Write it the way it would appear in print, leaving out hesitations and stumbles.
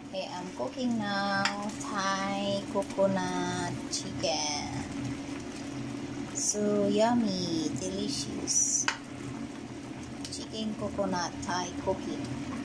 Okay, I'm cooking now Thai coconut chicken. So yummy, delicious chicken coconut Thai cooking.